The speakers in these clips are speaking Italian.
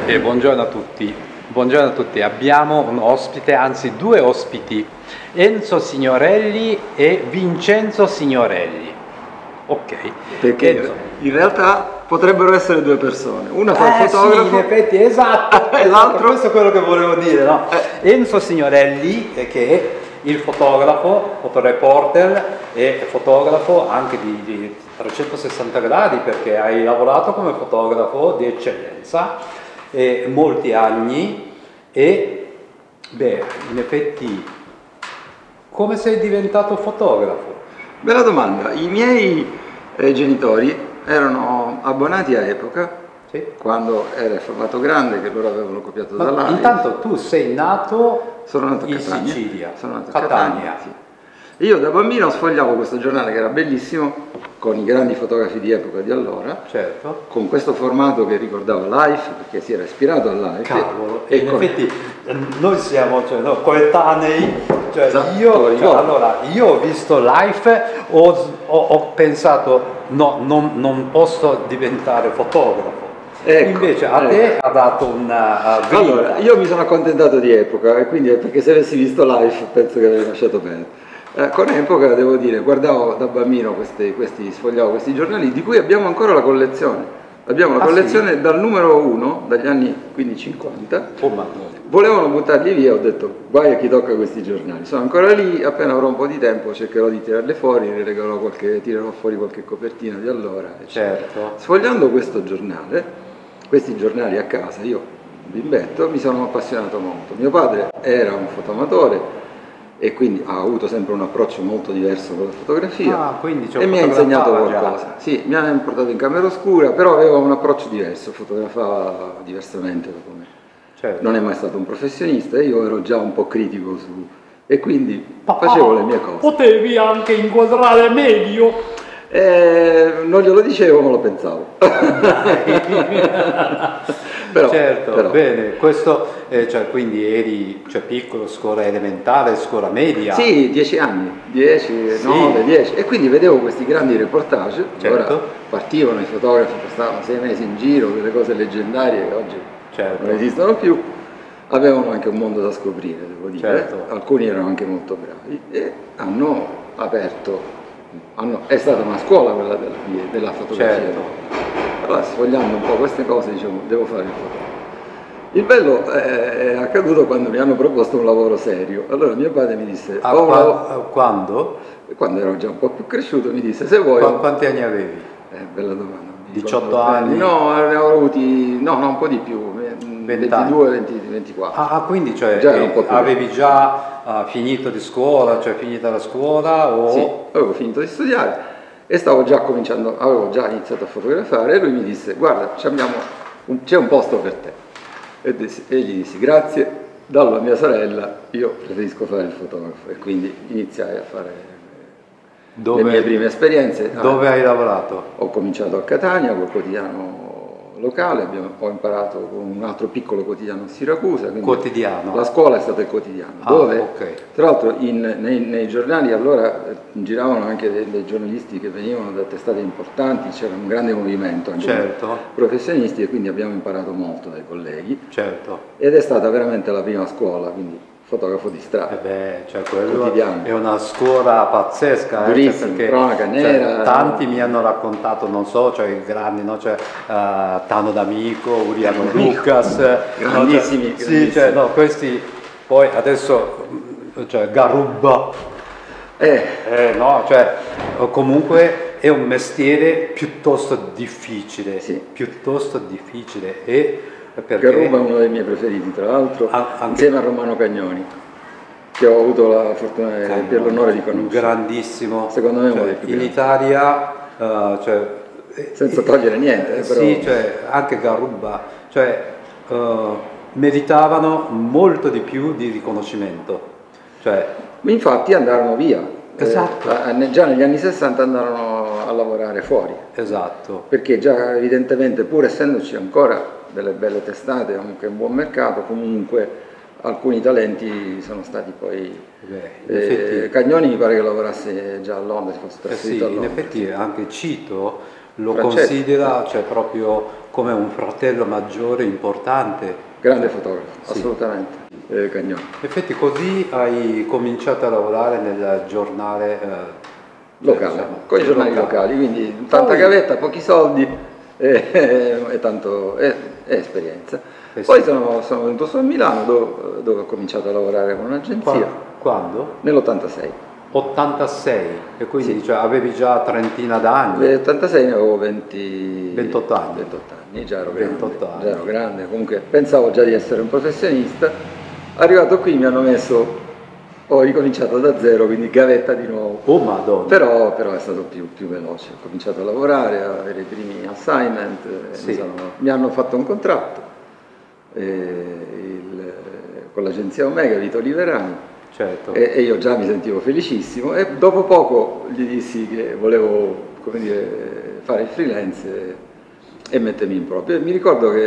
Buongiorno a tutti. Buongiorno a tutti. Abbiamo un ospite, anzi due ospiti, Enzo Signorelli e Vincenzo Signorelli. Ok. Perché Enzo. in realtà potrebbero essere due persone. Una fa il fotografo. Sì, in effetti, esatto. E l'altro. Questo è quello che volevo dire, no? Enzo Signorelli, che è il fotografo, fotoreporter e fotografo anche di 360 gradi, perché hai lavorato come fotografo di eccellenza molti anni e, beh, in effetti, come sei diventato fotografo? Bella domanda. I miei genitori erano abbonati a Epoca, Sì. quando era il formato grande che loro avevano copiato da là. Intanto tu sei nato, Sono nato a in Catania. Sicilia. Sono nato a Catania, sì. Io da bambino sfogliavo questo giornale che era bellissimo, con i grandi fotografi di epoca di allora, Certo. con questo formato che ricordava Life, perché si era ispirato a Life. Cavolo, e in effetti noi siamo coetanei, Esatto, io ho visto Life, ho pensato no, non posso diventare fotografo. Ecco, Invece a te ha dato una grinta. Allora, io mi sono accontentato di Epoca, e quindi perché se avessi visto Life penso che avrei lasciato perdere. Con Epoca, devo dire, guardavo da bambino sfogliavo questi giornali, di cui abbiamo ancora la collezione. Abbiamo la collezione sì? dal numero 1, dagli anni quindi 50. Ma Volevano buttarli via, ho detto guai a chi tocca questi giornali. Sono ancora lì, appena avrò un po' di tempo cercherò di tirarli fuori, tirerò fuori qualche copertina di allora. certo. Sfogliando questi giornali a casa, io bimbetto, mi sono appassionato molto. Mio padre era un fotoamatore e quindi ha avuto sempre un approccio molto diverso con la fotografia e mi ha insegnato qualcosa. Sì, mi ha portato in camera oscura, però aveva un approccio diverso, fotografava diversamente da me. Certo. Non è mai stato un professionista e io ero già un po' critico e quindi facevo le mie cose. Potevi anche inquadrare meglio. Non glielo dicevo, ma lo pensavo. Però. Bene, questo, quindi eri piccolo, scuola elementare, scuola media? Sì, 10 anni, 10, sì. 9, 10, e quindi vedevo questi grandi reportage, certo. Ora partivano i fotografi, stavano 6 mesi in giro, quelle cose leggendarie che oggi non esistono più, avevano anche un mondo da scoprire, devo dire, certo. Alcuni erano anche molto bravi e hanno aperto, è stata una scuola quella della fotografia. Certo. Allora, sfogliando un po' queste cose, dicevo, devo fare il fotografo. Il bello è accaduto quando mi hanno proposto un lavoro serio. Allora mio padre mi disse... Quando? Quando ero già un po' più cresciuto mi disse, se vuoi... Quanti anni avevi? Bella domanda. 18 anni? No, ne avevo avuti... No, un po' di più. 22, 24. Quindi già era un po' più avevi già finito di scuola, finita la scuola? O... Sì, avevo finito di studiare. E avevo già iniziato a fotografare e lui mi disse, guarda, c'è un posto per te. E gli dissi, grazie, dallo a mia sorella, io preferisco fare il fotografo. E quindi iniziai a fare le mie prime esperienze. Dove hai lavorato? Ho cominciato a Catania col quotidiano locale, ho imparato con un altro piccolo quotidiano a Siracusa. Quotidiano? La scuola è stata il quotidiano, dove okay. Tra l'altro nei giornali allora giravano anche dei giornalisti che venivano da testate importanti, c'era un grande movimento anche certo. professionisti e quindi abbiamo imparato molto dai colleghi. Certo. Ed è stata veramente la prima scuola, quindi fotografo di strada. Quello è una scuola pazzesca, durissima, cronaca nera. Tanti mi hanno raccontato, non so, i grandi, no? Tano D'Amico, Uriano Lucas, grandissimi. Questi poi adesso Garubba, comunque è un mestiere piuttosto difficile, sì. Garubba è uno dei miei preferiti, tra l'altro, insieme a Romano Cagnoni, che ho avuto la fortuna per l'onore di conoscere. Grandissimo. Secondo me uno dei più in grandi. Italia, senza togliere niente, però... Sì, anche Garubba, meritavano molto di più di riconoscimento. Infatti andarono via. Esatto. Già negli anni 60 andarono a lavorare fuori. Esatto. Perché già evidentemente, pur essendoci ancora delle belle testate, anche un buon mercato, comunque alcuni talenti sono stati poi... Cagnoni mi pare che lavorasse già a Londra, si fosse trasferito a Londra. In effetti anche Cito lo considera proprio come un fratello maggiore importante. Grande fotografo, Sì. assolutamente, Cagnone. In effetti così hai cominciato a lavorare nel giornale Locale, diciamo, con i giornali locali, quindi tanta Poi- gavetta, pochi soldi e esperienza. sì. Poi sono venuto su a Milano dove ho cominciato a lavorare con un'agenzia Quando? nell'86. 86, e quindi Sì. cioè, avevi già trentina d'anni. Nell'86 ne avevo 28 anni. 28 anni, già ero grande, 28 anni. già ero grande, comunque pensavo già di essere un professionista. Arrivato qui mi hanno messo, ho ricominciato da zero, quindi gavetta di nuovo. Oh madonna. Però è stato più veloce, ho cominciato a lavorare, a avere i primi assignment, Sì. mi hanno fatto un contratto con l'agenzia Omega, Vito Liverani, Certo. e io già mi sentivo felicissimo e dopo poco gli dissi che volevo, come dire, fare il freelance e mettermi in proprio. E mi ricordo che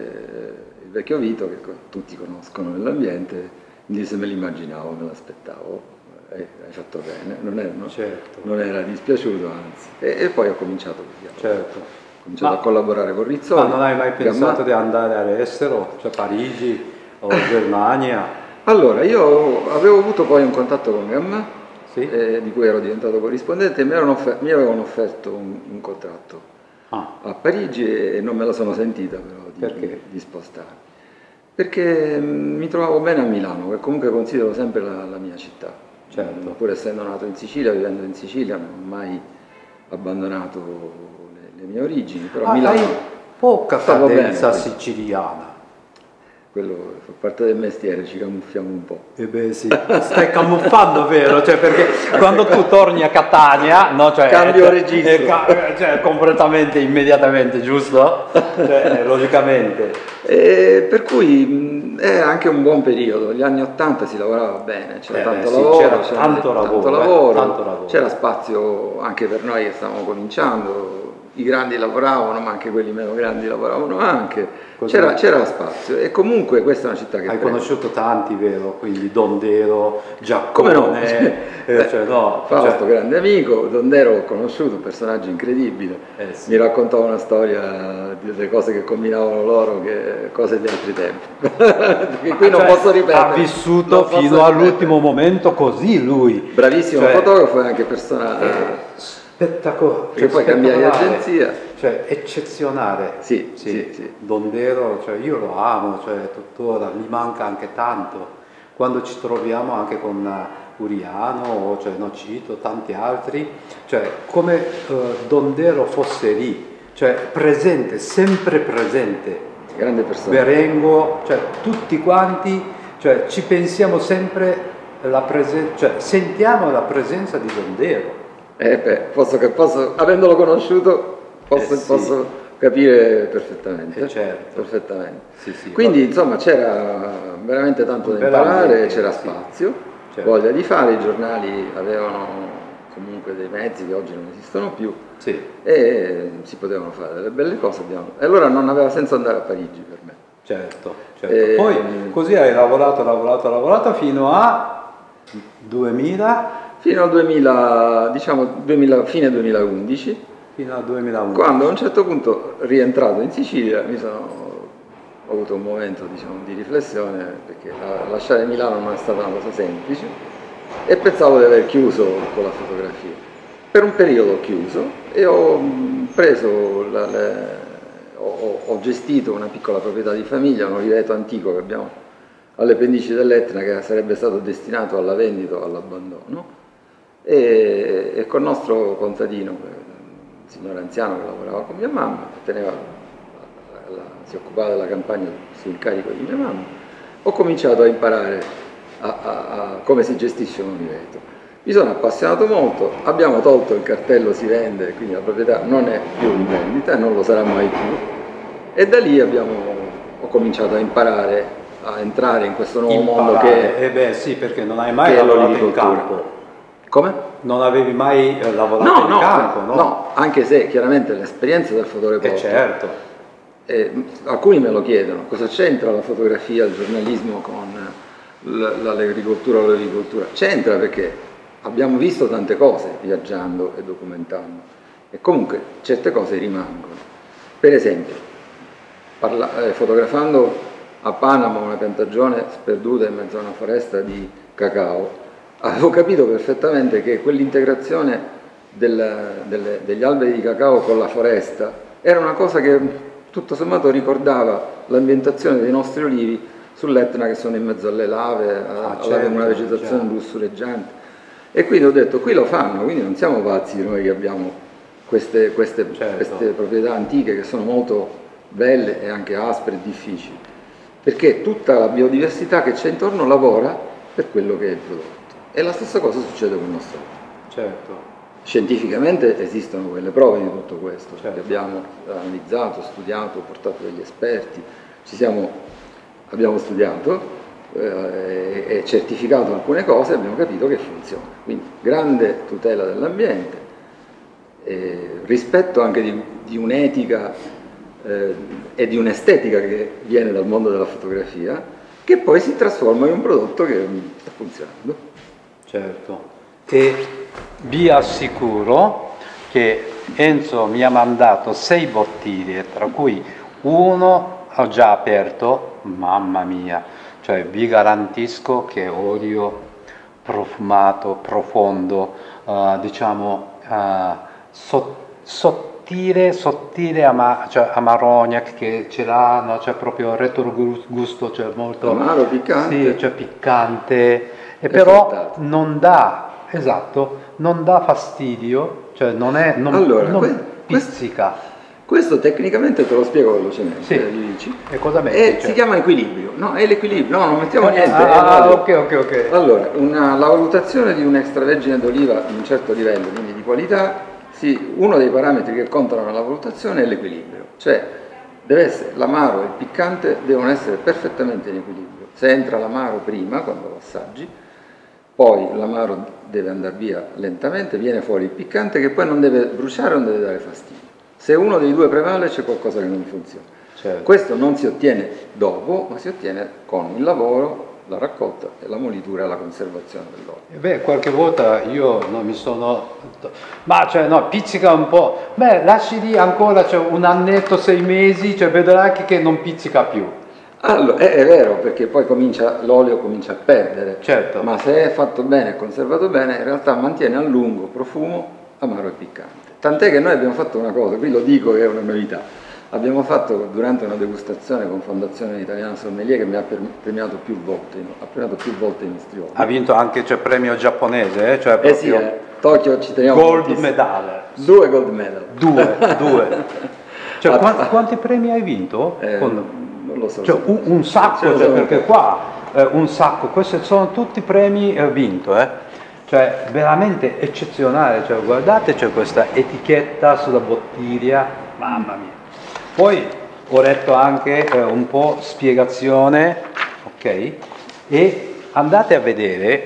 il vecchio Vito, che tutti conoscono nell'ambiente, mi disse: me l'immaginavo, me l'aspettavo, hai fatto bene, Certo. non era dispiaciuto, anzi. E poi ho cominciato così. Certo. Ho cominciato a collaborare con Rizzoli. Ma non hai mai pensato Gamma. di andare all'estero, cioè Parigi o Germania? Allora, io avevo avuto poi un contatto con Gamma, Sì? di cui ero diventato corrispondente, e mi avevano offerto un contratto Ah, a Parigi e non me la sono sentita però Perché? di spostarmi. Perché mi trovavo bene a Milano, che comunque considero sempre la mia città. Certo. Pur essendo nato in Sicilia, vivendo in Sicilia, non ho mai abbandonato le mie origini, però Milano hai poca stavo bene, cadenza sì. siciliana. Quello fa parte del mestiere, ci camuffiamo un po'. Eh beh sì, stai camuffando, vero? Cioè, perché quando tu torni a Catania, no? Cioè, Cambio registro. Cioè, completamente, immediatamente, giusto? Cioè, logicamente. Per cui è anche un buon periodo, gli anni '80 si lavorava bene, c'era tanto sì, lavoro, c'era tanto lavoro. c'era spazio anche per noi che stavamo cominciando, i grandi lavoravano, ma anche quelli meno grandi lavoravano anche, c'era spazio e comunque questa è una città che Hai prende. conosciuto tanti, vero? Quindi Dondero, Come no? Giaccone, cioè, no, Fausto, cioè, grande amico, Dondero ho conosciuto, un personaggio incredibile, sì. mi raccontava una storia delle cose che combinavano loro, che cose di altri tempi, che qui non Cioè, posso ripetere. ha vissuto Non posso fino ripetere. all'ultimo momento così lui. Bravissimo Cioè, fotografo e anche persona spettacolare. che poi cambia di agenzia. Cioè, eccezionale. Sì, sì. Dondero, cioè, io lo amo, cioè, tuttora mi manca anche tanto. Quando ci troviamo anche con Uriano, cioè Nocito, tanti altri, cioè come Dondero fosse lì, cioè presente, sempre presente. Grande persona. Berengo, cioè tutti quanti, cioè ci pensiamo sempre cioè sentiamo la presenza di Dondero. Avendolo conosciuto, posso capire perfettamente. Certo. Perfettamente. Sì, Quindi insomma c'era veramente tanto da imparare, c'era spazio, certo. voglia di fare, i giornali avevano comunque dei mezzi che oggi non esistono più e si potevano fare delle belle cose. E allora non aveva senso andare a Parigi per me. Certo. Poi così hai lavorato fino a 2000? Fino al 2000, diciamo fine 2011. Fino al 2011. Quando a un certo punto, rientrato in Sicilia, ho avuto un momento, diciamo, di riflessione, perché lasciare Milano non è stata una cosa semplice e pensavo di aver chiuso con la fotografia. Per un periodo ho chiuso e ho ho gestito una piccola proprietà di famiglia, un oliveto antico che abbiamo alle pendici dell'Etna, che sarebbe stato destinato alla vendita o all'abbandono, e col nostro contadino, un signore anziano che lavorava con mia mamma, si occupava della campagna sul carico di mia mamma, ho cominciato a imparare come si gestisce un oliveto. Mi sono appassionato molto, abbiamo tolto il cartello si vende, quindi la proprietà non è più in vendita e non lo sarà mai più, e da lì ho cominciato a imparare a entrare in questo nuovo mondo che sì, perché non hai mai lavorato in campo. Come? Non avevi mai lavorato in campo, no? No, anche se chiaramente l'esperienza del fotoreporter. Certo. Alcuni me lo chiedono, cosa c'entra la fotografia, il giornalismo con l'agricoltura o l'agricoltura? C'entra perché abbiamo visto tante cose viaggiando e documentando e comunque certe cose rimangono. Per esempio, fotografando a Panama una piantagione sperduta in mezzo a una foresta di cacao, avevo capito perfettamente che quell'integrazione degli alberi di cacao con la foresta era una cosa che tutto sommato ricordava l'ambientazione dei nostri olivi sull'Etna, che sono in mezzo alle lave, certo, una vegetazione lussureggiante. E quindi ho detto, qui lo fanno, quindi non siamo pazzi noi che abbiamo queste proprietà antiche che sono molto belle e anche aspre e difficili, perché tutta la biodiversità che c'è intorno lavora per quello che è il prodotto. E la stessa cosa succede con il nostro olio. Certo. Scientificamente esistono quelle prove di tutto questo, Certo. che abbiamo analizzato, studiato, portato degli esperti, abbiamo studiato e certificato alcune cose e abbiamo capito che funziona. Quindi grande tutela dell'ambiente, rispetto anche di un'etica e di un'estetica che viene dal mondo della fotografia, che poi si trasforma in un prodotto che sta funzionando. Certo. E vi assicuro che Enzo mi ha mandato 6 bottiglie, tra cui uno ho già aperto, mamma mia, cioè vi garantisco che è olio profumato, profondo, diciamo sottile, cioè amarognac che ce l'ha, no? Cioè proprio retrogusto, cioè molto amaro, piccante. Sì, cioè piccante, e però fruttato. non dà, esatto, non dà fastidio, cioè non pizzica. Questo tecnicamente te lo spiego velocemente. Sì. E cosa metti? E si chiama equilibrio, no? È l'equilibrio, no, non mettiamo niente. Ok. Allora, la valutazione di un extravergine d'oliva di un certo livello, quindi di qualità, uno dei parametri che contano nella valutazione è l'equilibrio, cioè l'amaro e il piccante devono essere perfettamente in equilibrio. Se entra l'amaro prima, quando lo assaggi, poi l'amaro deve andare via lentamente, viene fuori il piccante che poi non deve bruciare, non deve dare fastidio. Se uno dei due prevale c'è qualcosa che non funziona. Certo. Questo non si ottiene dopo, ma si ottiene con il lavoro, la raccolta e la molitura e la conservazione dell'olio. Beh, qualche volta io non mi sono... Ma cioè no, pizzica un po'. Beh, lasci lì ancora un annetto, 6 mesi, cioè vedrai che non pizzica più. Allora, è vero, perché poi l'olio comincia a perdere. Certo. Ma se è fatto bene e conservato bene, in realtà mantiene a lungo profumo amaro e piccante. Tant'è che noi abbiamo fatto una cosa, qui lo dico che è una novità, abbiamo fatto durante una degustazione con Fondazione Italiana Sommelier che mi ha premiato più volte, i nostri oli. Ha vinto anche premio giapponese, cioè proprio sì, Tokyo ci teniamo gold moltissimo. medal. 2 gold medal. Due. Cioè, quanti premi hai vinto? Non lo so. Cioè, un sacco, perché qua un sacco, questi sono tutti premi vinto, Cioè, veramente eccezionale, cioè, guardate, c'è questa etichetta sulla bottiglia, mamma mia. Poi ho letto anche un po' spiegazione, ok? E andate a vedere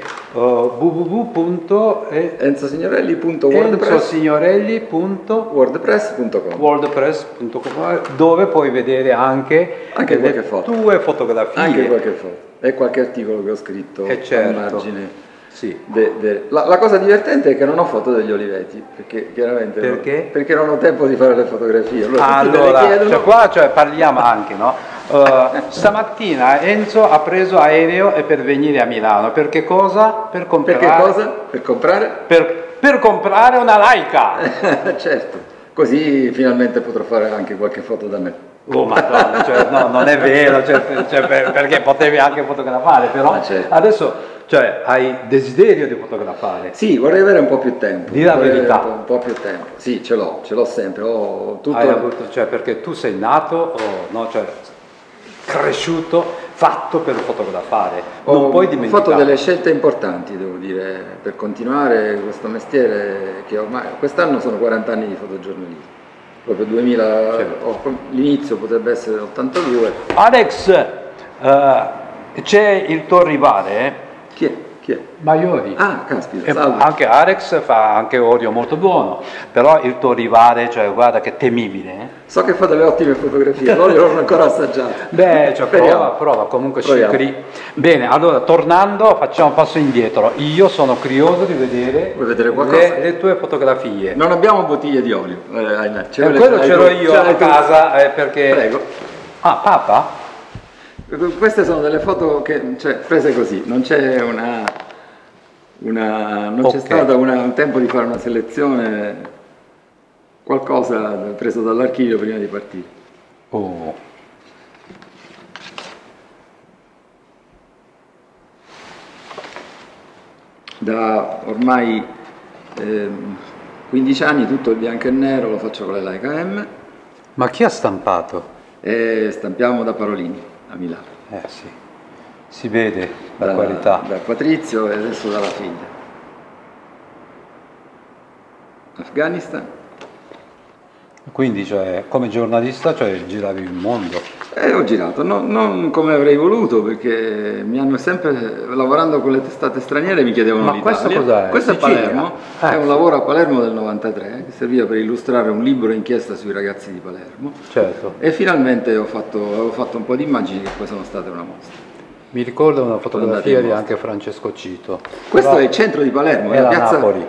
www.enzosignorelli.wordpress.com, dove puoi vedere anche le tue fotografie. Anche qualche foto e qualche articolo che ho scritto certo. a margine. Sì. La cosa divertente è che non ho foto degli oliveti, perché chiaramente perché non ho tempo di fare le fotografie. Allora, parliamo anche, no? Stamattina Enzo ha preso aereo e per venire a Milano, perché cosa? Per comprare. Perché cosa? Per comprare? Per comprare una Leica. Certo, così finalmente potrò fare anche qualche foto da me. Oh madonna, no, non è vero, perché potevi anche fotografare, però certo. Adesso hai desiderio di fotografare. Sì, vorrei avere un po' più tempo. Di la verità. Un po' più tempo. Sì, ce l'ho sempre. Hai avuto, perché tu sei nato, cresciuto, fatto per fotografare. Non puoi dimenticare. Ho fatto delle scelte importanti, devo dire, per continuare questo mestiere che ormai quest'anno sono 40 anni di fotogiornalismo. Proprio 2000, certo. L'inizio potrebbe essere l'82. Alex, c'è il tuo rivale? Chi è? Maiori. Ah, caspita, salve. Anche Alex fa anche olio molto buono, però il tuo rivale, guarda che temibile. So che fa delle ottime fotografie, l'olio non l'ho ancora assaggiato. Beh, prova, comunque Bene, allora, tornando, facciamo un passo indietro. Io sono curioso di vedere le tue fotografie. Non abbiamo bottiglie di olio, ahimè. Quello ce l'ho io a casa, perché... Prego. Ah, Papa? Queste sono delle foto che, cioè, prese così, non c'è non c'è stato un tempo di fare una selezione, qualcosa preso dall'archivio prima di partire. Oh. Da ormai 15 anni tutto il bianco e nero lo faccio con le Leica M. Ma chi ha stampato? E stampiamo da Parolini a Milano. Sì, si vede la qualità. Da Patrizio e adesso dalla figlia. Afghanistan. Quindi, cioè, come giornalista, cioè, giravi il mondo. Ho girato, non come avrei voluto, perché mi hanno sempre, lavorando con le testate straniere, mi chiedevano Ma l'Italia. questo cos'è? Questo è Sicilia? Palermo, è un lavoro a Palermo del 93, che serviva per illustrare un libro inchiesta sui ragazzi di Palermo. Certo. E finalmente avevo fatto un po' di immagini che poi sono state una mostra. Mi ricordo una fotografia di anche Francesco Cito. Questo Però è il centro di Palermo, è la piazza Napoli.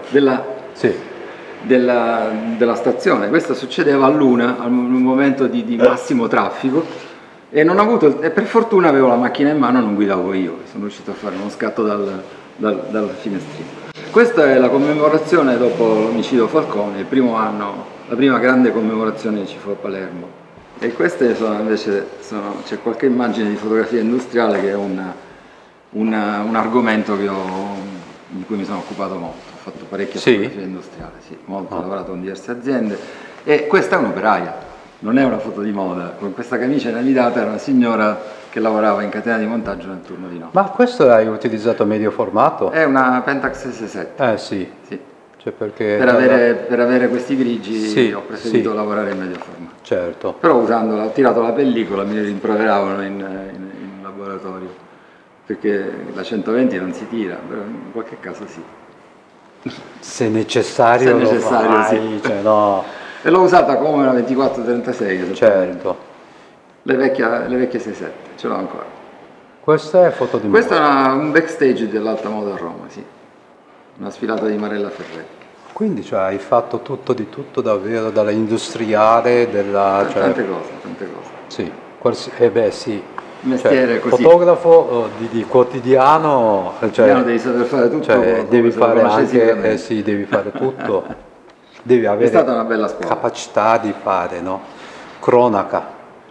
della stazione. Questo succedeva a Luna, al momento di massimo traffico, e non ho avuto, e per fortuna avevo la macchina in mano, non guidavo io, sono riuscito a fare uno scatto dalla finestrina. Questa è la commemorazione dopo l'omicidio Falcone, il primo anno, la prima grande commemorazione che ci fu a Palermo. E queste sono invece, c'è qualche immagine di fotografia industriale che è un argomento di cui mi sono occupato molto. Ho fatto parecchie fotografie industriali, sì, molto, ho lavorato con diverse aziende. E questa è un'operaia, non è una foto di moda. Con questa camicia inamidata era una signora che lavorava in catena di montaggio nel turno di notte. Ma questo hai utilizzato medio formato? È una Pentax S7. Sì. Sì. Cioè perché per avere questi grigi ho preferito lavorare in medio formato. Certo. Però usandola, ho tirato la pellicola, mi rimproveravano in laboratorio, perché la 120 non si tira, però in qualche caso sì. Se necessario, lo fai, sì. Cioè, no. E l'ho usata come una 24-36. Certo. Le vecchie 6.7, ce l'ho ancora. Questa è foto di moda. Questo è un backstage dell'Alta Moda a Roma, sì. Una sfilata di Marella Ferretti. Quindi cioè, hai fatto tutto di tutto davvero, dalla industriale, Tante cose. Sì, sì. Mestiere così. Fotografo di quotidiano, Devi saper fare tutto, devi fare anche, devi fare tutto, devi avere è stata una bella scuola. Capacità di fare, no? Cronaca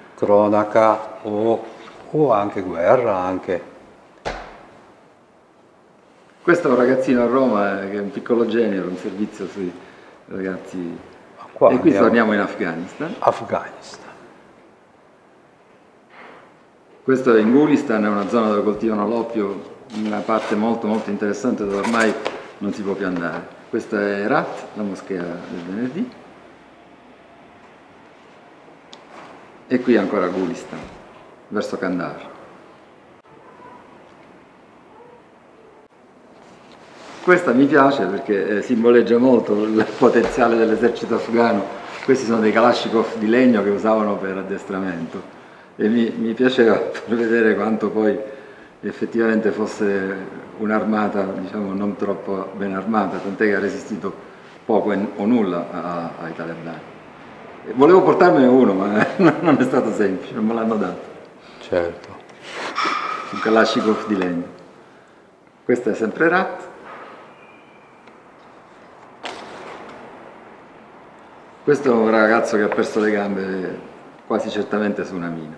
o anche guerra, anche. Questo è un ragazzino a Roma che è un piccolo genio, era un servizio sui ragazzi. E qui torniamo in Afghanistan. Questo è in Gulistan, è una zona dove coltivano l'oppio, una parte molto molto interessante dove ormai non si può più andare. Questa è Herat, la moschea del venerdì. E qui ancora Gulistan, verso Kandahar. Questa mi piace perché simboleggia molto il potenziale dell'esercito afghano. Questi sono dei Kalashnikov di legno che usavano per addestramento e mi piaceva per vedere quanto poi effettivamente fosse un'armata, diciamo, non troppo ben armata, tant'è che ha resistito poco o nulla ai talebani. Volevo portarmene uno, ma non è stato semplice, non me l'hanno dato. Certo. Un Kalashnikov di legno. Questa è sempre Herat. Questo è un ragazzo che ha perso le gambe quasi certamente su una mina.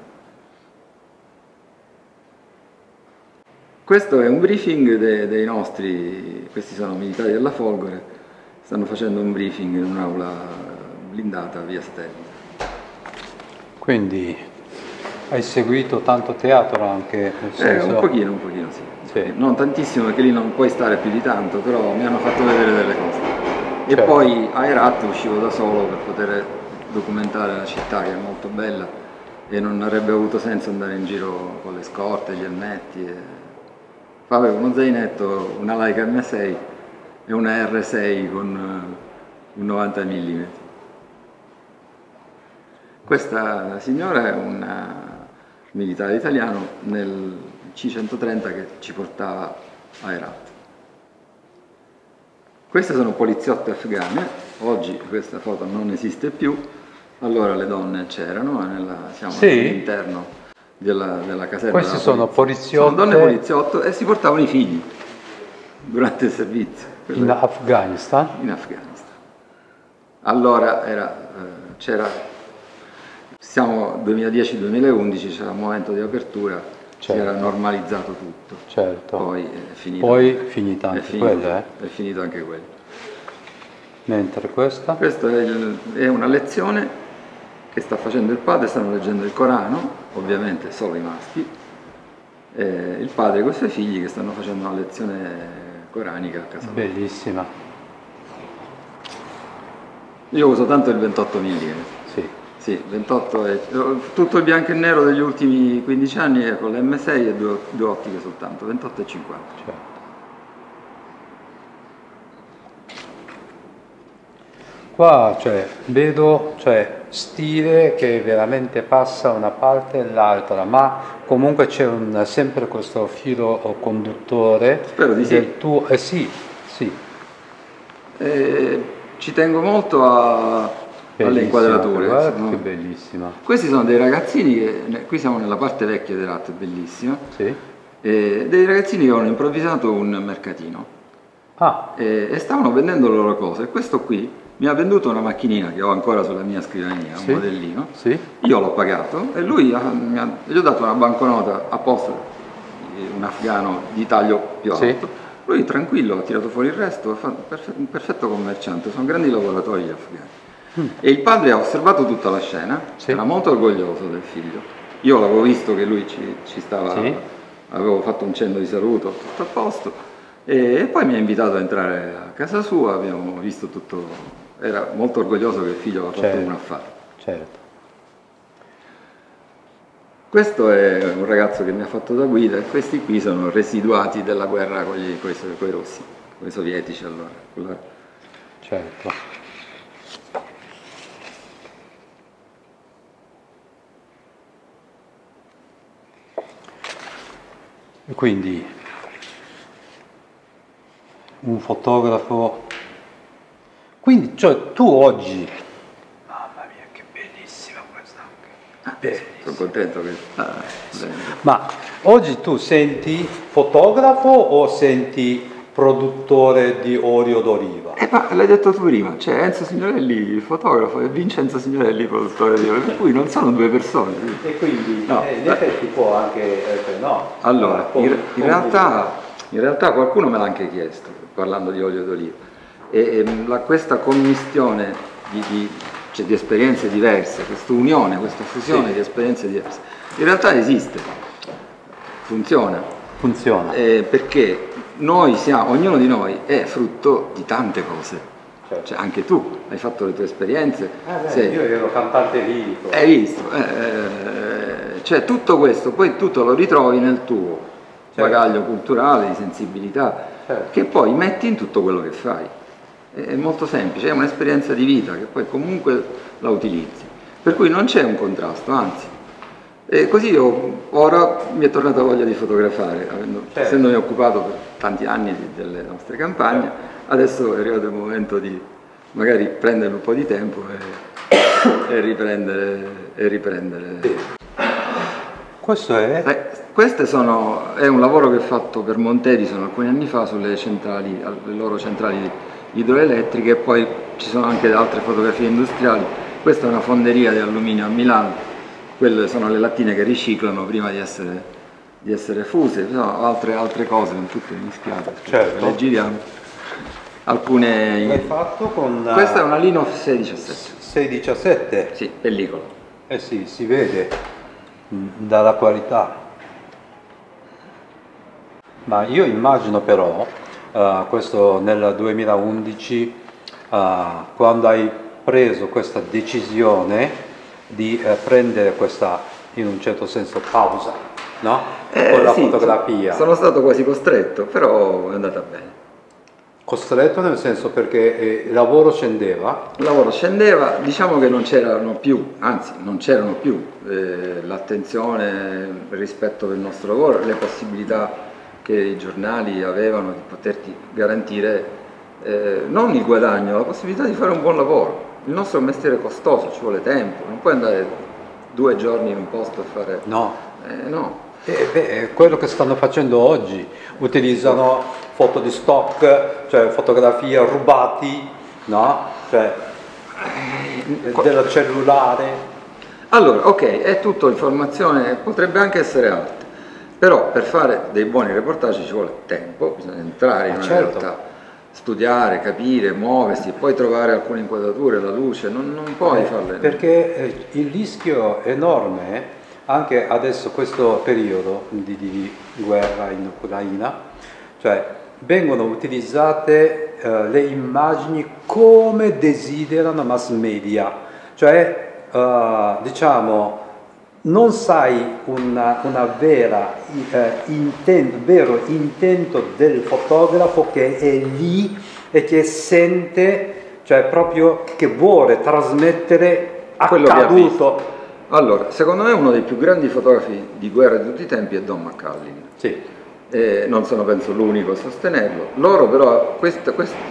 Questo è un briefing dei nostri, questi sono militari della Folgore, stanno facendo un briefing in un'aula blindata via satellite. Quindi hai seguito tanto teatro anche? Nel senso... Un pochino sì. Non tantissimo perché lì non puoi stare più di tanto, però mi hanno fatto vedere delle cose. E poi a Herat uscivo da solo per poter documentare la città, che è molto bella, e non avrebbe avuto senso andare in giro con le scorte, gli elmetti. Avevo uno zainetto, una Leica M6 e una R6 con un 90 mm. Questa signora è un militare italiano nel C-130 che ci portava a Herat. Queste sono poliziotte afghane, oggi questa foto non esiste più, Allora le donne c'erano, siamo Sì? all'interno della caserma. Questi sono poliziotti. Sono donne poliziotto e si portavano i figli durante il servizio. In Afghanistan? In Afghanistan. Allora c'era, siamo 2010-2011, c'era un momento di apertura, si era normalizzato tutto. Certo. Poi Poi finita anche quella, È finito anche quello. Mentre questa? Questa è una lezione che sta facendo il padre, stanno leggendo il Corano, ovviamente solo i maschi, il padre con i suoi figli che stanno facendo una lezione coranica a casa. Bellissima. Io uso tanto il 28 mm. Sì. Sì, 28 è tutto il bianco e nero degli ultimi 15 anni è con l'M6 e due ottiche soltanto, 28 e 50. Certo. Qua vedo stile che veramente passa una parte e l'altra, ma comunque c'è sempre questo filo conduttore. Spero di sì. Del tuo, sì, sì. Ci tengo molto alle inquadrature. Guarda che bellissima. Questi sono dei ragazzini qui siamo nella parte vecchia dell'arte, bellissima. Sì. Dei ragazzini che hanno improvvisato un mercatino e stavano vendendo le loro cose. Questo qui mi ha venduto una macchinina che ho ancora sulla mia scrivania, un modellino. Sì. Io l'ho pagato e lui gli ho dato una banconota apposta, un afghano di taglio più alto. Sì. Lui tranquillo ha tirato fuori il resto, un perfetto commerciante, sono grandi lavoratori gli afghani. E il padre ha osservato tutta la scena, era molto orgoglioso del figlio. Io l'avevo visto che lui ci stava, avevo fatto un cenno di saluto, tutto a posto, e poi mi ha invitato a entrare a casa sua, abbiamo visto tutto, era molto orgoglioso che il figlio aveva fatto un affare. Certo. Questo è un ragazzo che mi ha fatto da guida e questi qui sono residuati della guerra con i rossi, con i sovietici allora. Certo. E quindi un fotografo, quindi tu oggi, mamma mia che bellissima questa anche, sono contento che... ma oggi tu senti fotografo o senti produttore di olio d'oliva? Ma l'hai detto tu prima, c'è Enzo Signorelli il fotografo e Vincenzo Signorelli il produttore di olio, per cui non sono due persone. E quindi in effetti può anche, no. Allora, in realtà qualcuno me l'ha anche chiesto, parlando di olio d'oliva, e questa commistione di esperienze diverse, questa unione, questa fusione di esperienze diverse, in realtà esiste, funziona. Funziona. Perché ognuno di noi è frutto di tante cose. Certo. Cioè, anche tu hai fatto le tue esperienze. Io ero cantante lirico. Hai visto? Cioè tutto questo, poi tu te lo ritrovi nel tuo bagaglio culturale, di sensibilità, che poi metti in tutto quello che fai. È molto semplice, è un'esperienza di vita che poi comunque la utilizzi. Per cui non c'è un contrasto, anzi. E così ora mi è tornata voglia di fotografare, essendomi occupato per tanti anni delle nostre campagne, adesso è arrivato il momento di magari prendere un po' di tempo e riprendere. Questo è? Questo è un lavoro che ho fatto per Montedison alcuni anni fa sulle loro centrali idroelettriche, e poi ci sono anche altre fotografie industriali. Questa è una fonderia di alluminio a Milano. Quelle sono le lattine che riciclano prima di essere fuse, no, altre cose, non tutte mischiate. Certo. Le giriamo. Alcune... L'hai fatto con... Questa è una Linof 617. 617? Sì, pellicola. Eh sì, si vede dalla qualità. Ma io immagino però, questo nel 2011, quando hai preso questa decisione di prendere questa, in un certo senso, pausa, no? Con la fotografia. Sono stato quasi costretto, però è andata bene. Costretto nel senso perché il lavoro scendeva? Il lavoro scendeva, diciamo che non c'erano più, anzi non c'erano più l'attenzione, il rispetto del nostro lavoro, le possibilità che i giornali avevano di poterti garantire non il guadagno, la possibilità di fare un buon lavoro. Il nostro è un mestiere costoso, ci vuole tempo, non puoi andare 2 giorni in un posto a fare... No. No. È quello che stanno facendo oggi, utilizzano foto di stock, cioè fotografie rubati, no? Cioè, del cellulare. Allora, ok, è tutto informazione, potrebbe anche essere arte, però per fare dei buoni reportage ci vuole tempo, bisogna entrare in una realtà, studiare, capire, muoversi, poi trovare alcune inquadrature, la luce, non puoi farle. Perché il rischio enorme, anche adesso questo periodo di guerra in Ucraina, cioè vengono utilizzate le immagini come desiderano mass media, cioè diciamo non sai una vero intento del fotografo che è lì e che sente, cioè proprio che vuole trasmettere accaduto. Allora, secondo me uno dei più grandi fotografi di guerra di tutti i tempi è Don McCullin. Sì. Non sono penso l'unico a sostenerlo. Loro però, questa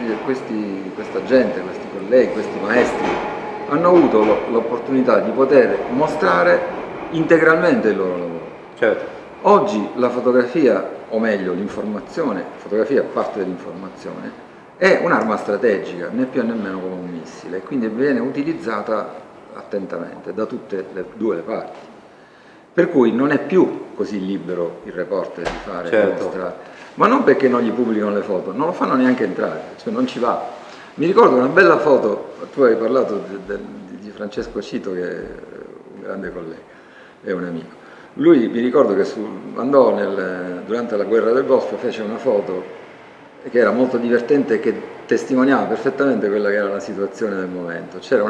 gente, questi colleghi, questi maestri, hanno avuto l'opportunità di poter mostrare integralmente il loro lavoro. Certo. Oggi la fotografia, o meglio l'informazione, fotografia è parte dell'informazione, è un'arma strategica, né più né meno come un missile, e quindi viene utilizzata attentamente da tutte e due le parti. Per cui non è più così libero il reporter di fare, certo, mostrare, ma non perché non gli pubblicano le foto, non lo fanno neanche entrare, cioè non ci va. Mi ricordo una bella foto, tu hai parlato di Francesco Cito, che è un grande collega, è un amico. Lui, mi ricordo che andò durante la guerra del Golfo, fece una foto che era molto divertente, che testimoniava perfettamente quella che era la situazione del momento. C'era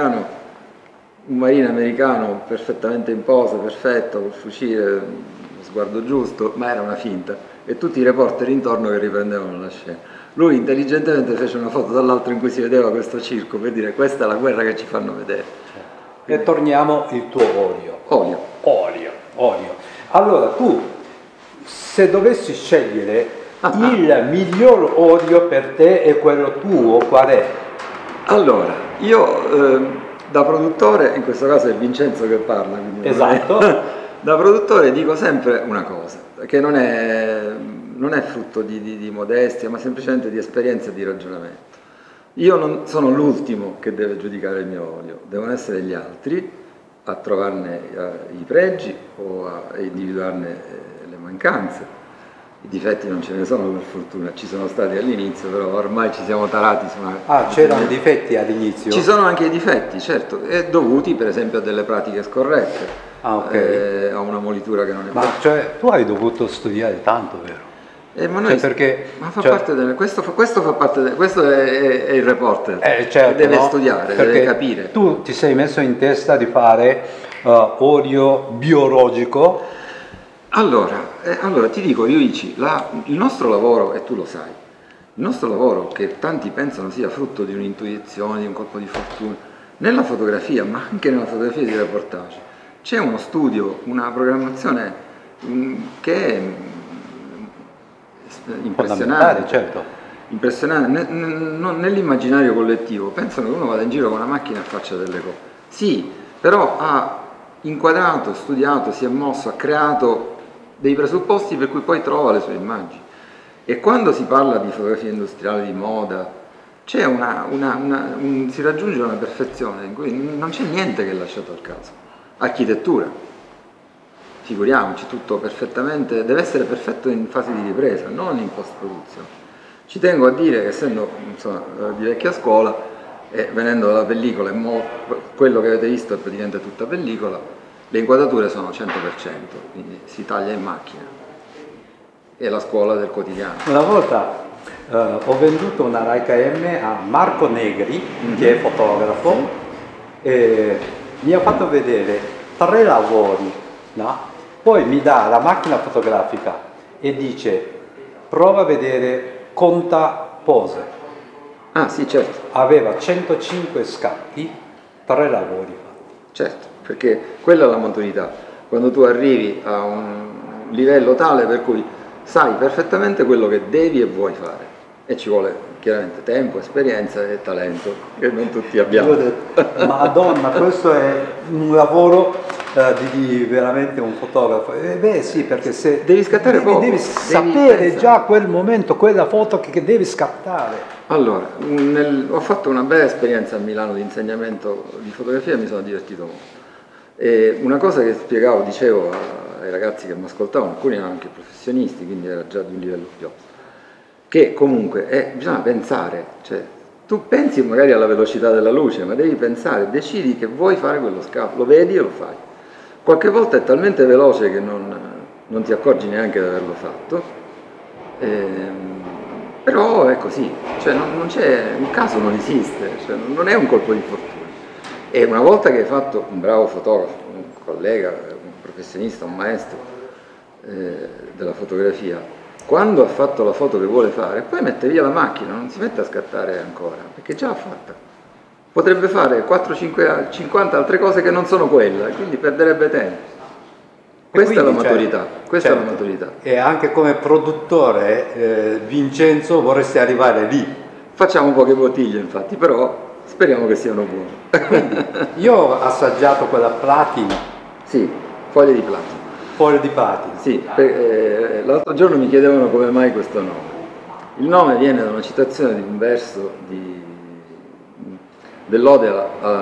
un marine americano perfettamente in posa, perfetto, col fucile, lo sguardo giusto, ma era una finta, e tutti i reporter intorno che riprendevano la scena. Lui intelligentemente fece una foto dall'altro in cui si vedeva questo circo, per dire questa è la guerra che ci fanno vedere. E torniamo il tuo olio. Olio. Allora tu, se dovessi scegliere il miglior olio per te è quello tuo, qual è? Allora, io da produttore, in questo caso è Vincenzo che parla, quindi esatto. Da produttore dico sempre una cosa, che non è frutto di modestia, ma semplicemente di esperienza e di ragionamento. Io non sono l'ultimo che deve giudicare il mio olio, devono essere gli altri a trovarne i pregi o a individuarne le mancanze. I difetti non ce ne sono, per fortuna, ci sono stati all'inizio, però ormai ci siamo tarati su una... Ah, c'erano difetti all'inizio? Ci sono anche i difetti, certo, e dovuti per esempio a delle pratiche scorrette, a una molitura che non è... Ma cioè, tu hai dovuto studiare tanto, vero? Ma noi, perché, ma fa parte questo fa parte questo è il reporter, certo, che deve no? studiare, Perché deve capire. Tu ti sei messo in testa di fare olio biologico. Allora ti dico Yuichi, il nostro lavoro, e tu lo sai, il nostro lavoro, che tanti pensano sia frutto di un'intuizione, di un colpo di fortuna, nella fotografia, ma anche nella fotografia di reportage, c'è uno studio, una programmazione che è impressionante, certo. Impressionante, nell'immaginario collettivo pensano che uno vada in giro con una macchina e faccia delle cose. Sì, però ha inquadrato, studiato, si è mosso, ha creato dei presupposti per cui poi trova le sue immagini. E quando si parla di fotografia industriale, di moda, c'è si raggiunge una perfezione in cui non c'è niente che è lasciato al caso. Architettura, figuriamoci, tutto perfettamente, deve essere perfetto in fase di ripresa, non in post-produzione. Ci tengo a dire che, essendo di vecchia scuola e venendo dalla pellicola, quello che avete visto è praticamente tutta pellicola, le inquadrature sono 100%, quindi si taglia in macchina. È la scuola del quotidiano. Una volta ho venduto una Leica M a Marco Negri, che è fotografo, e mi ha fatto vedere 3 lavori, no? Poi mi dà la macchina fotografica e dice: prova a vedere, conta pose. Ah sì, certo. Aveva 105 scatti, 3 lavori fatti. Certo, perché quella è la maturità, quando tu arrivi a un livello tale per cui sai perfettamente quello che devi e vuoi fare. e ci vuole chiaramente tempo, esperienza e talento, che non tutti abbiamo. Io ho detto, Madonna, questo è un lavoro di veramente un fotografo. Beh sì, perché se devi scattare poco, devi sapere pensare. già quel momento, quella foto che devi scattare. Allora, ho fatto una bella esperienza a Milano di insegnamento di fotografia e mi sono divertito molto. E una cosa che spiegavo, dicevo ai ragazzi che mi ascoltavano, alcuni erano anche professionisti, quindi era già di un livello più alto, che comunque bisogna pensare, cioè tu pensi magari alla velocità della luce, ma devi pensare, decidi che vuoi fare quello scatto, lo vedi e lo fai. Qualche volta è talmente veloce che non ti accorgi neanche di averlo fatto, però è così, cioè non c'è, il caso non esiste, cioè non è un colpo di fortuna. E una volta che hai fatto un bravo fotografo, un collega, un professionista, un maestro della fotografia, quando ha fatto la foto che vuole fare, poi mette via la macchina, non si mette a scattare ancora, perché già l'ha fatta. Potrebbe fare 4, 5, 50 altre cose che non sono quella, e quindi perderebbe tempo. Questa è la maturità, questa è la maturità. E anche come produttore, Vincenzo, vorresti arrivare lì. Facciamo poche bottiglie infatti, però speriamo che siano buone. Quindi, io ho assaggiato quella platino. Sì, foglie di platino. Foglie di platino. Sì, l'altro giorno mi chiedevano come mai questo nome. Il nome viene da una citazione di un verso dell'Ode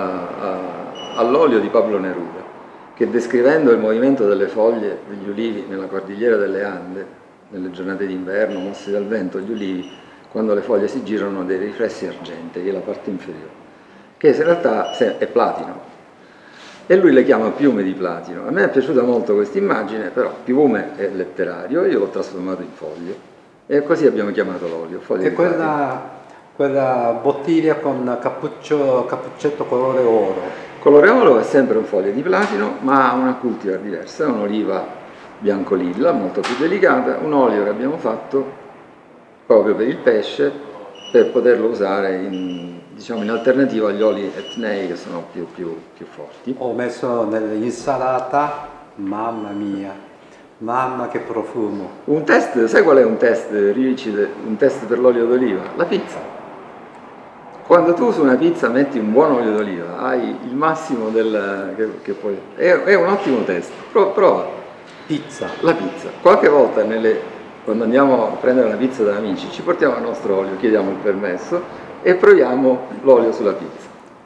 all'olio di Pablo Neruda, che descrivendo il movimento delle foglie degli ulivi nella cordigliera delle Ande, nelle giornate d'inverno mossi dal vento, gli ulivi, quando le foglie si girano, hanno dei riflessi argentei, è la parte inferiore, che in realtà è platino. E lui le chiama piume di platino. A me è piaciuta molto questa immagine, però piume è letterario, io l'ho trasformato in foglie, e così abbiamo chiamato l'olio, foglie di platino. Quella bottiglia con cappuccetto colore oro. Colore oro è sempre un foglio di platino, ma ha una cultivar diversa, è un'oliva bianco-lilla, molto più delicata, un olio che abbiamo fatto proprio per il pesce, per poterlo usare in alternativa agli oli etnei che sono più forti. Ho messo nell'insalata, mamma mia, mamma che profumo. Un test, sai qual è un test, un test per l'olio d'oliva? La pizza. Quando tu su una pizza metti un buon olio d'oliva, hai il massimo che puoi... È un ottimo test, prova. Pizza. La pizza. Qualche volta quando andiamo a prendere una pizza da amici ci portiamo il nostro olio, chiediamo il permesso e proviamo l'olio sulla pizza.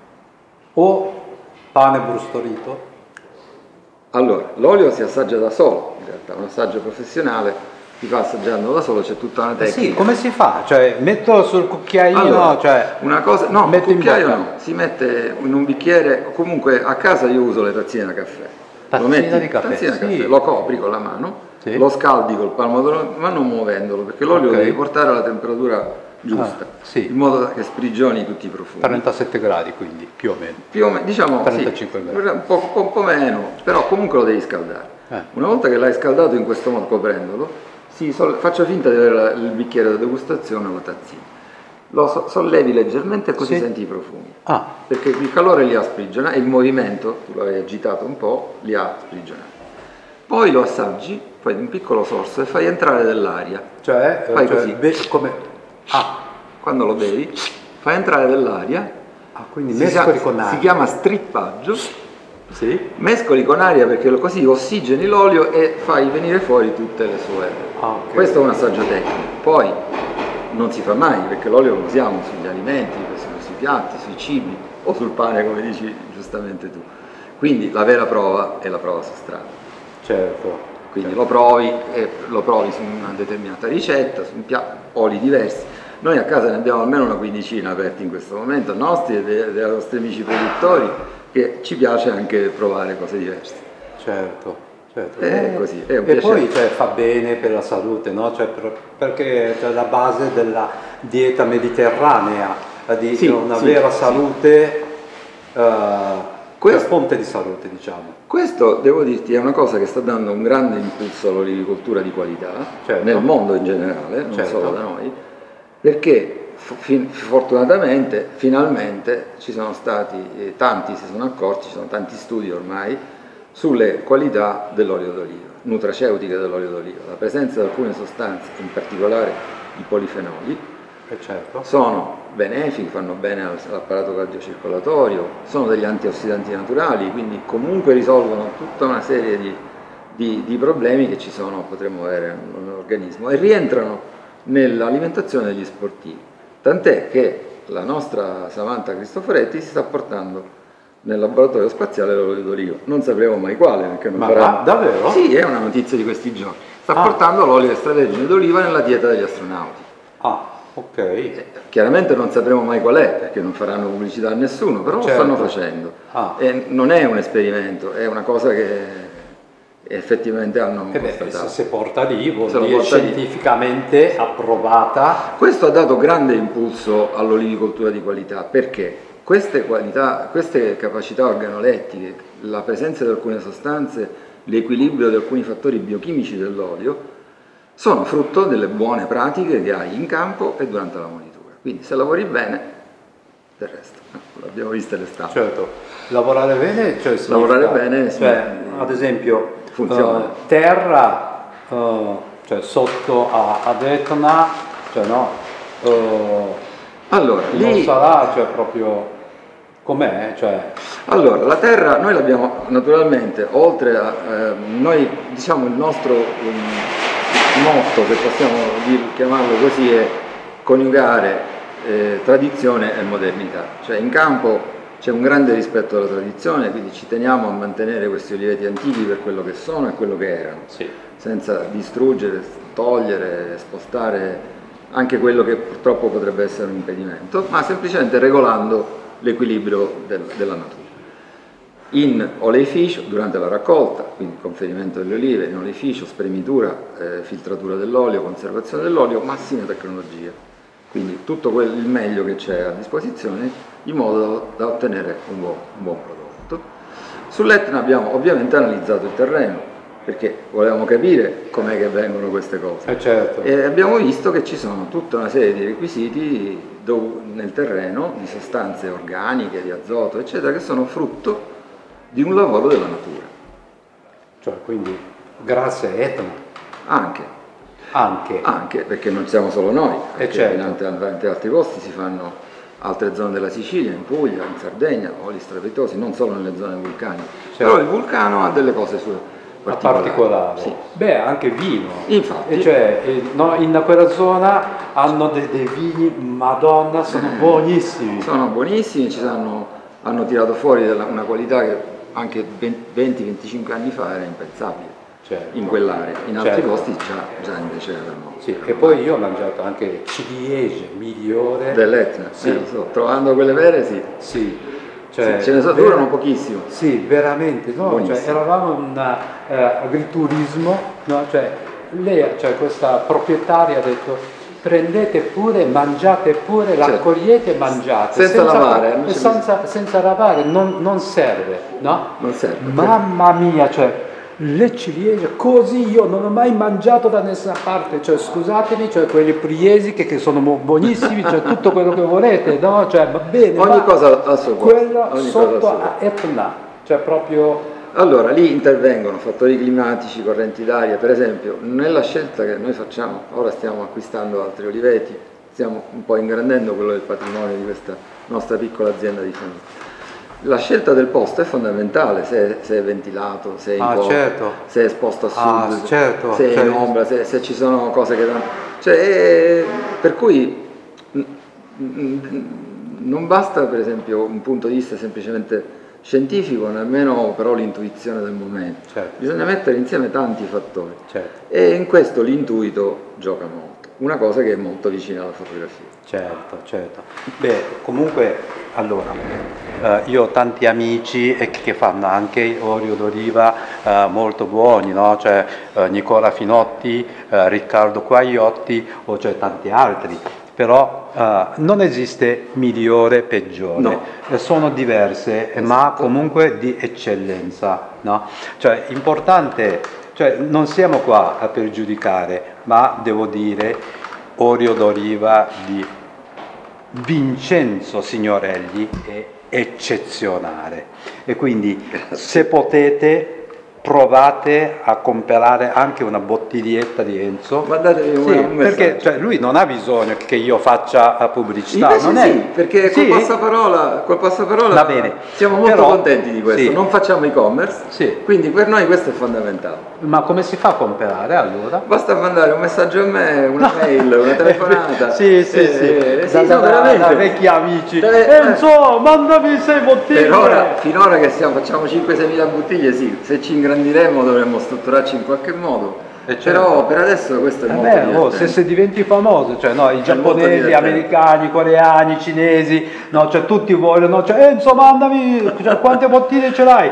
O pane brustolito? Allora, l'olio si assaggia da solo, in realtà, un assaggio professionale si fa assaggiando da solo, c'è tutta una tecnica. Sì, come si fa? Cioè, metto sul cucchiaino, allora, cioè... una cosa, no, il cucchiaio no, si mette in un bicchiere, comunque a casa io uso le tazzine da caffè. Tazzina di caffè, tazzina sì. Caffè, lo copri con la mano, sì. Lo scaldi col palmo della mano muovendolo, perché l'olio lo devi portare alla temperatura giusta, sì. in modo che sprigioni tutti i profumi. 37 gradi quindi, più o meno. Più o meno, diciamo 35 sì, gradi. un po' meno, però comunque lo devi scaldare. Una volta che l'hai scaldato in questo modo, coprendolo, faccio finta di avere il bicchiere da degustazione o la tazzina. Lo sollevi leggermente e così senti i profumi. Perché il calore li ha sprigionati e il movimento, tu l'hai agitato un po', li ha sprigionati. Poi lo assaggi, fai un piccolo sorso e fai entrare dell'aria. Fai così. Quando lo bevi, fai entrare dell'aria. Quindi mescoli con aria. Si chiama strippaggio. Sì. Mescoli con aria perché così ossigeni l'olio e fai venire fuori tutte le sue. Okay. Questo è un assaggio tecnico. Poi non si fa mai perché l'olio lo usiamo sugli alimenti, sui piatti, sui cibi o sul pane, come dici giustamente tu. Quindi la vera prova è la prova su strada. Certo. Quindi lo provi su una determinata ricetta, su un piatto, oli diversi. Noi a casa ne abbiamo almeno una quindicina aperti in questo momento, nostri e dei nostri amici produttori, che ci piace anche provare cose diverse. Certo. È così, è un piacere. Poi fa bene per la salute, no? Perché la base della dieta mediterranea, di una vera salute, fonte di salute, diciamo. Questo, devo dirti, è una cosa che sta dando un grande impulso all'olivicoltura di qualità, nel mondo in generale, non solo da noi, perché fortunatamente, finalmente, ci sono stati, tanti si sono accorti, ci sono tanti studi ormai, sulle qualità dell'olio d'oliva, nutraceutiche dell'olio d'oliva, la presenza di alcune sostanze, in particolare i polifenoli, certo. Sono benefici, fanno bene all'apparato cardiocircolatorio, sono degli antiossidanti naturali, quindi comunque risolvono tutta una serie di problemi che ci sono, potremmo avere nell'organismo, e rientrano nell'alimentazione degli sportivi. Tant'è che la nostra Samantha Cristoforetti si sta portando nel laboratorio spaziale l'olio d'oliva. Non sapremo mai quale, perché non farà... davvero? Sì, è una notizia di questi giorni. Sta portando l'olio extravergine d'oliva nella dieta degli astronauti. Ah, ok. Chiaramente non sapremo mai qual è, perché non faranno pubblicità a nessuno, però lo stanno facendo. E non è un esperimento, è una cosa che effettivamente hanno constatato. Se porta lì, vuol dire scientificamente approvata. Questo ha dato grande impulso all'olivicoltura di qualità, perché queste capacità organolettiche, la presenza di alcune sostanze, l'equilibrio di alcuni fattori biochimici dell'olio, sono frutto delle buone pratiche che hai in campo e durante la molitura. Quindi se lavori bene, del resto, l'abbiamo visto l'estate. Certo, lavorare bene, cioè, lavorare bene, sì, ad esempio, funziona. Terra, cioè sotto ad Etna, cioè no, allora, non lì sarà, cioè proprio com'è, cioè. Allora, la Terra noi l'abbiamo naturalmente, oltre a noi, diciamo, il nostro motto, se possiamo chiamarlo così, è coniugare tradizione e modernità. Cioè in campo c'è un grande rispetto alla tradizione, quindi ci teniamo a mantenere questi oliveti antichi per quello che sono e quello che erano, sì, senza distruggere, togliere, spostare anche quello che purtroppo potrebbe essere un impedimento, ma semplicemente regolando l'equilibrio della natura. In oleificio, durante la raccolta, quindi conferimento delle olive, in oleificio, spremitura, filtratura dell'olio, conservazione dell'olio, massima tecnologia. Quindi tutto il meglio che c'è a disposizione in modo da ottenere un buon prodotto. Sull'Etna abbiamo ovviamente analizzato il terreno, perché volevamo capire com'è che vengono queste cose. Certo. E abbiamo visto che ci sono tutta una serie di requisiti nel terreno, di sostanze organiche, di azoto, eccetera, che sono frutto di un lavoro della natura. Cioè, quindi, grazie a Etna. Anche, perché non siamo solo noi, certo. in tanti altri posti si fanno altre zone della Sicilia, in Puglia, in Sardegna, oli strepitosi, non solo nelle zone vulcaniche. Certo. Però il vulcano ha delle cose sue particolari. Sì. Beh, anche vino. Infatti. Cioè, in quella zona hanno dei vini, madonna, sono buonissimi. Sono buonissimi, hanno tirato fuori una qualità che anche 20-25 anni fa era impensabile. Certo. In quell'area, in altri posti già invece erano. Sì, e poi io ho mangiato anche ciliegie migliore dell'Etna, sì, lo so, trovando quelle vere sì. Cioè, ce ne durano pochissimo. Sì, veramente, no? Cioè, eravamo in un agriturismo, no? Cioè, lei, cioè, questa proprietaria ha detto prendete pure, mangiate pure, raccogliete e mangiate. Senza lavare. Senza lavare, non serve, no? Non serve. Mamma mia, cioè, le ciliegie così io non ho mai mangiato da nessuna parte, cioè scusatemi, cioè quelli priesi che sono buonissimi, cioè tutto quello che volete, no? Cioè va bene, ogni cosa al suo posto, quello sotto a Etna, cioè proprio. Allora lì intervengono fattori climatici, correnti d'aria, per esempio nella scelta che noi facciamo, ora stiamo acquistando altri oliveti, stiamo un po' ingrandendo quello del patrimonio di questa nostra piccola azienda di famiglia. La scelta del posto è fondamentale, se è ventilato, se è in porto, certo. se è esposto a sud, certo. se è in ombra, se ci sono cose che danno. Cioè, per cui non basta per esempio un punto di vista semplicemente scientifico, nemmeno però l'intuizione del momento. Certo. Bisogna mettere insieme tanti fattori. Certo. E in questo l'intuito gioca molto, una cosa che è molto vicina alla fotografia. Certo. Beh, comunque, allora, io ho tanti amici che fanno anche olio d'oliva molto buoni, no? Cioè Nicola Finotti, Riccardo Quagliotti o cioè tanti altri, però non esiste migliore, peggiore, no. Sono diverse, ma comunque di eccellenza, no? Cioè, importante, cioè non siamo qua per giudicare, ma devo dire olio d'oliva di Vincenzo Signorelli è eccezionale e quindi se potete provate a comprare anche una bottiglietta di Enzo. Mandatevi Sì, un messaggio. perché cioè, lui non ha bisogno che io faccia pubblicità. Invece non sì, è... perché Sì? col passaparola Va bene. siamo molto Però, contenti di questo, sì. non facciamo e-commerce, Sì. quindi per noi questo è fondamentale. Ma come si fa a comprare allora? Basta mandare un messaggio a me, una mail, una telefonata. Sì, sì, sì. Sono veramente. Da vecchi amici. Deve- Enzo, mandami 6 bottiglie. Per ora, finora che facciamo 5-6 mila bottiglie, sì, se ci ingrandiremo dovremmo strutturarci in qualche modo. Certo. Però per adesso questo è molto divertente. Se diventi famoso, cioè no, i molto giapponesi, divertente. americani, coreani, cinesi, no, cioè tutti vogliono, cioè Enzo mandami, cioè, quante bottiglie ce l'hai?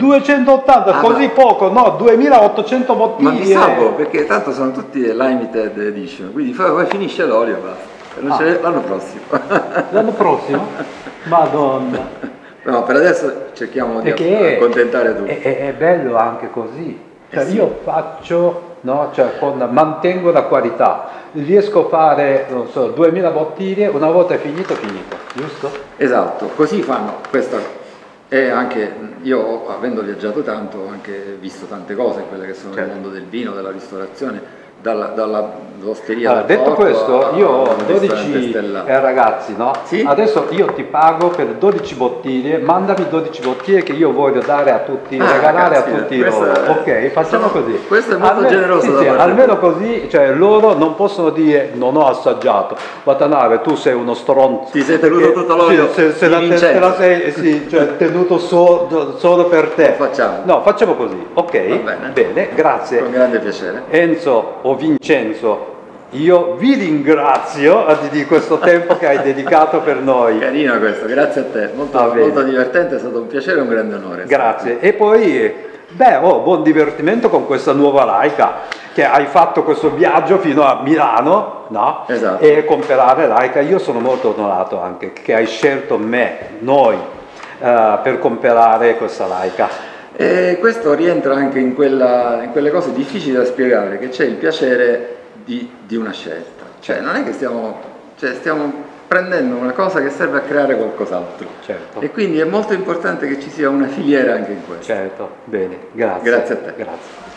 280, così poco, no, 2800 bottiglie. Ma mi salvo perché tanto sono tutti limited edition, quindi poi finisce l'olio e basta. Non c'è l'anno prossimo. L'anno prossimo? Madonna. No, per adesso cerchiamo di Perché accontentare tutti. è bello anche così. Cioè, sì. io faccio, no? Cioè, mantengo la qualità, riesco a fare, non so, 2000 bottiglie, una volta è finito, giusto? Esatto, così fanno questa. E anche io, avendo viaggiato tanto, ho anche visto tante cose, quelle che sono nel mondo del vino, della ristorazione, dall'osteria. Allora, detto questo, io ho 12 stellato. ragazzi, no? Sì? Adesso io ti pago per 12 bottiglie, mandami 12 bottiglie che io voglio dare a tutti, regalare caspita, a tutti loro. Ok, facciamo così. Questo è molto generoso sì, da parte almeno così, cioè loro non possono dire non ho assaggiato. Watanabe, tu sei uno stronzo. Ti sei tenuto tutto l'olio se la sei sì, cioè, tenuto solo per te. Lo facciamo. No, facciamo così. Ok, Va bene. bene, grazie. Con grande piacere. Enzo o Vincenzo, io vi ringrazio di questo tempo che hai dedicato per noi. Carino questo, grazie a te, molto, molto divertente, è stato un piacere e un grande onore. Grazie. E poi, buon divertimento con questa nuova Leica, che hai fatto questo viaggio fino a Milano, no? Esatto. E comprare Leica. Io sono molto onorato anche che hai scelto noi, per comprare questa Leica. E questo rientra anche in quelle cose difficili da spiegare, che c'è il piacere di una scelta. Cioè non è che stiamo prendendo una cosa che serve a creare qualcos'altro. Certo. E quindi è molto importante che ci sia una filiera anche in questo. Certo, bene, grazie. Grazie a te. Grazie.